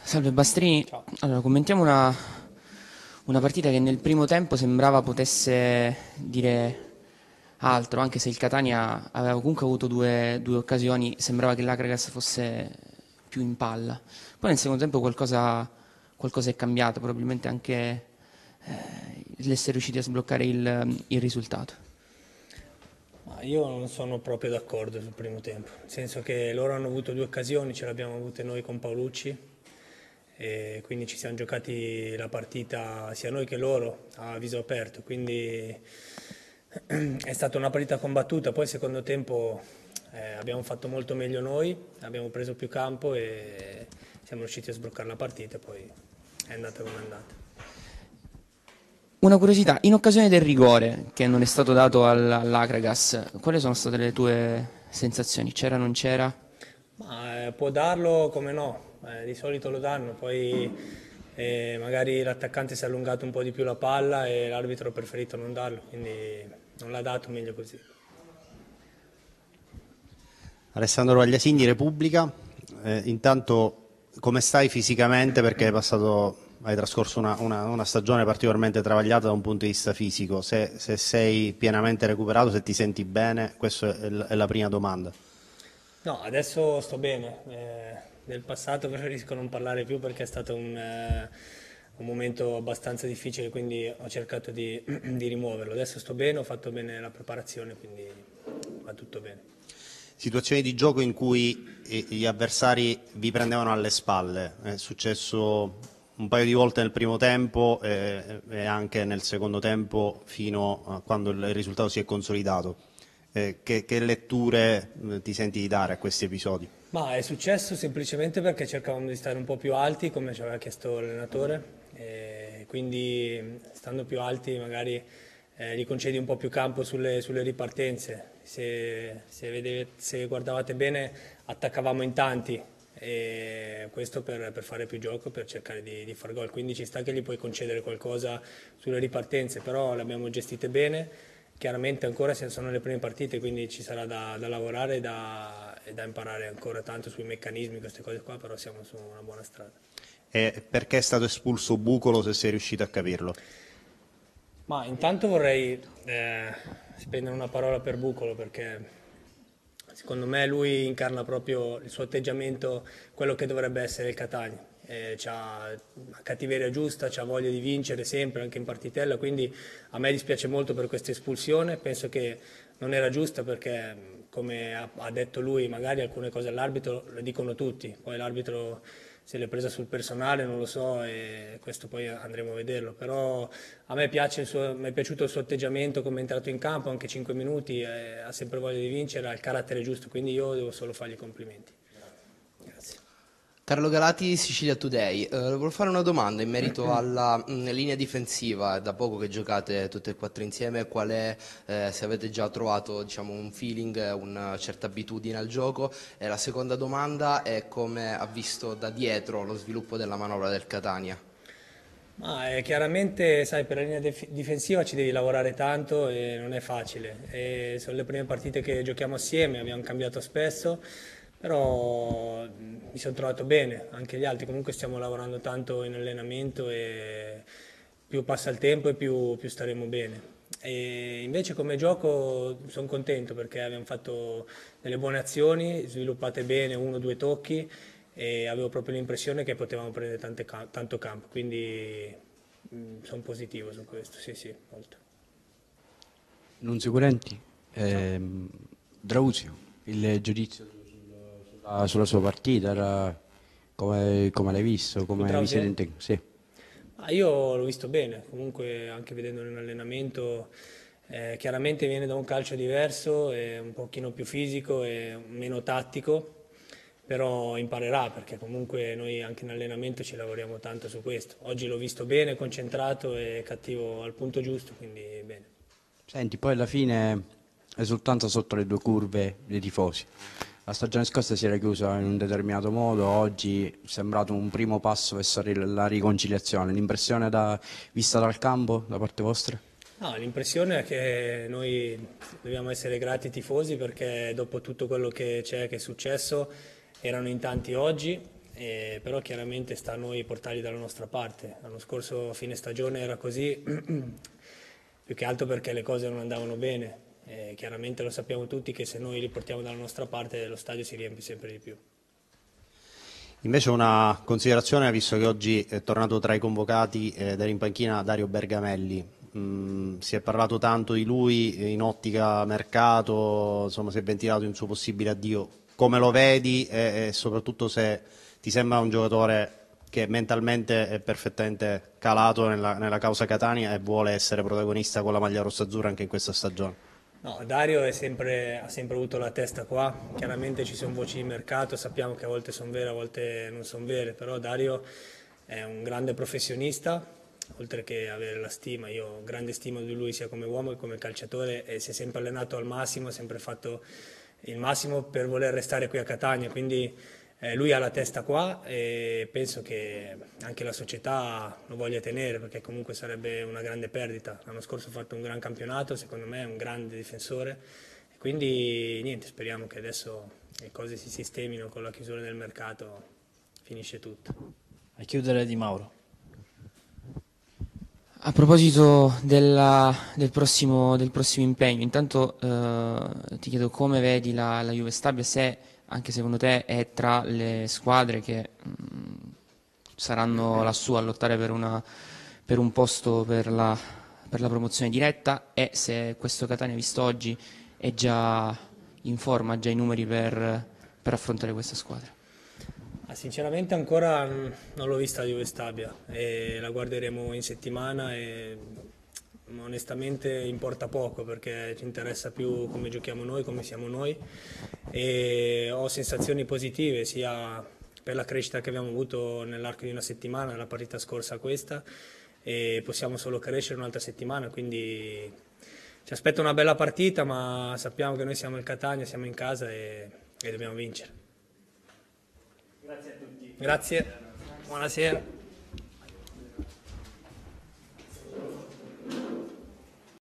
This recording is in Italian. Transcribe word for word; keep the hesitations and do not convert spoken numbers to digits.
Salve Bastrini, Ciao. allora commentiamo una, una partita che nel primo tempo sembrava potesse dire altro, anche se il Catania aveva comunque avuto due, due occasioni, sembrava che l'Akragas fosse più in palla. Poi nel secondo tempo qualcosa, qualcosa è cambiato, probabilmente anche eh, l'essere riusciti a sbloccare il, il risultato. Ma io non sono proprio d'accordo sul primo tempo, nel senso che loro hanno avuto due occasioni, ce l'abbiamo avute noi con Paolucci e quindi ci siamo giocati la partita sia noi che loro a viso aperto, quindi è stata una partita combattuta. Poi il secondo tempo eh, abbiamo fatto molto meglio noi, abbiamo preso più campo e siamo riusciti a sbloccare la partita, poi è andata come è andata. Una curiosità, in occasione del rigore che non è stato dato al- all'Akragas, quali sono state le tue sensazioni? C'era o non c'era? Ma eh, può darlo come no. Eh, di solito lo danno, poi eh, magari l'attaccante si è allungato un po' di più la palla e l'arbitro ha preferito non darlo, quindi non l'ha dato, meglio così. Alessandro Vagliasini, Repubblica. Eh, intanto come stai fisicamente? Perché hai passato, hai trascorso una, una- una stagione particolarmente travagliata da un punto di vista fisico. Se, se sei pienamente recuperato, se ti senti bene, questa è, l- è la prima domanda. No, adesso sto bene. Eh, del passato preferisco non parlare più perché è stato un, eh, un momento abbastanza difficile, quindi ho cercato di, di rimuoverlo. Adesso sto bene, ho fatto bene la preparazione, quindi va tutto bene. Situazioni di gioco in cui eh, gli avversari vi prendevano alle spalle. È successo un paio di volte nel primo tempo eh, e anche nel secondo tempo fino a quando il risultato si è consolidato. Eh, che, che letture eh, ti senti di dare a questi episodi? Ma è successo semplicemente perché cercavamo di stare un po' più alti, come ci aveva chiesto l'allenatore, e quindi stando più alti magari eh, gli concedi un po' più campo sulle, sulle ripartenze. Se, se vede- se guardavate bene attaccavamo in tanti e questo per, per fare più gioco, per cercare di, di far gol. Quindi ci sta che gli puoi concedere qualcosa sulle ripartenze, però le abbiamo gestite bene. Chiaramente ancora sono le prime partite, quindi ci sarà da, da lavorare e da, e da imparare ancora tanto sui meccanismi, queste cose qua, però siamo su una buona strada. E perché è stato espulso Bucolo, se sei riuscito a capirlo? Ma intanto vorrei eh, spendere una parola per Bucolo perché secondo me lui incarna proprio il suo atteggiamento, quello che dovrebbe essere il Catania. Eh, c'ha una cattiveria giusta, c'ha voglia di vincere sempre, anche in partitella, quindi a me dispiace molto per questa espulsione, penso che non era giusta perché come ha, ha detto lui, magari alcune cose all'arbitro le dicono tutti, poi l'arbitro se l'è presa sul personale non lo so e questo poi andremo a vederlo, però a me piace il suo, mi è piaciuto il suo atteggiamento come è entrato in campo, anche cinque minuti, eh, ha sempre voglia di vincere, ha il carattere giusto, quindi io devo solo fargli i complimenti. Grazie. Carlo Galati, Sicilia Today. Eh, volevo fare una domanda in merito alla mm, linea difensiva. È da poco che giocate tutte e quattro insieme. Qual è, eh, se avete già trovato, diciamo, un feeling, eh, una certa abitudine al gioco? E la seconda domanda è come ha visto da dietro lo sviluppo della manovra del Catania. Ma eh, chiaramente, sai, per la linea dif- difensiva ci devi lavorare tanto e non è facile. E sono le prime partite che giochiamo assieme, abbiamo cambiato spesso, però mh, mi sono trovato bene, anche gli altri. Comunque stiamo lavorando tanto in allenamento e più passa il tempo e più, più staremo bene. E invece come gioco sono contento perché abbiamo fatto delle buone azioni, sviluppate bene, uno o due tocchi e avevo proprio l'impressione che potevamo prendere tante ca- tanto campo, quindi sono positivo su questo, sì sì, molto. Nunzio Curenti, Ciao. ehm, Drausio, il giudizio sulla, sulla sua partita, era come, come l'hai visto, Su come vi siete Trausier? integrati? Sì. Ah, io l'ho visto bene, comunque anche vedendolo in allenamento, eh, chiaramente viene da un calcio diverso, è un pochino più fisico e meno tattico, però imparerà perché comunque noi anche in allenamento ci lavoriamo tanto su questo. Oggi l'ho visto bene, concentrato e cattivo al punto giusto, quindi bene. Senti, poi alla fine esultanza sotto le due curve dei tifosi. La stagione scorsa si era chiusa in un determinato modo, oggi è sembrato un primo passo verso ri- la riconciliazione. L'impressione da- vista dal campo da parte vostra? No, l'impressione è che noi dobbiamo essere grati ai tifosi perché dopo tutto quello che c'è, che è successo, erano in tanti oggi e però chiaramente sta a noi portarli dalla nostra parte. L'anno scorso a fine stagione era così, più che altro perché le cose non andavano bene, e chiaramente lo sappiamo tutti che se noi li portiamo dalla nostra parte lo stadio si riempie sempre di più. Invece una considerazione, visto che oggi è tornato tra i convocati ed era in panchina Dario Bergamelli. Mm, si è parlato tanto di lui in ottica mercato, insomma si è ventilato un suo possibile addio. Come lo vedi e, e soprattutto se ti sembra un giocatore che mentalmente è perfettamente calato nella, nella causa Catania e vuole essere protagonista con la maglia rossa-azzurra anche in questa stagione? No, Dario è sempre, ha sempre avuto la testa qua, chiaramente ci sono voci di mercato, sappiamo che a volte sono vere, a volte non sono vere, però Dario è un grande professionista, oltre che avere la stima, io ho grande stima di lui sia come uomo che come calciatore e si è sempre allenato al massimo, ha sempre fatto il massimo per voler restare qui a Catania, quindi eh, lui ha la testa qua e penso che anche la società lo voglia tenere perché comunque sarebbe una grande perdita. L'anno scorso ha fatto un gran campionato, secondo me è un grande difensore e quindi niente, speriamo che adesso le cose si sistemino con la chiusura del mercato, finisce tutto. A chiudere Di Mauro. A proposito della- del prossimo, del prossimo impegno, intanto eh, ti chiedo come vedi la, la Juve Stabia, se anche secondo te è tra le squadre che mh, saranno lassù a lottare per, una, per un posto per la, per la promozione diretta e se questo Catania visto oggi è già in forma, ha già i numeri per, per affrontare questa squadra. Ah, sinceramente ancora mm, non l'ho vista la Juve Stabia e la guarderemo in settimana e mm, onestamente importa poco perché ci interessa più come giochiamo noi, come siamo noi e ho sensazioni positive sia per la crescita che abbiamo avuto nell'arco di una settimana, dalla partita scorsa a questa e possiamo solo crescere un'altra settimana, quindi ci aspetta una bella partita ma sappiamo che noi siamo il Catania, siamo in casa e, e dobbiamo vincere. Grazie a tutti. Grazie, buonasera.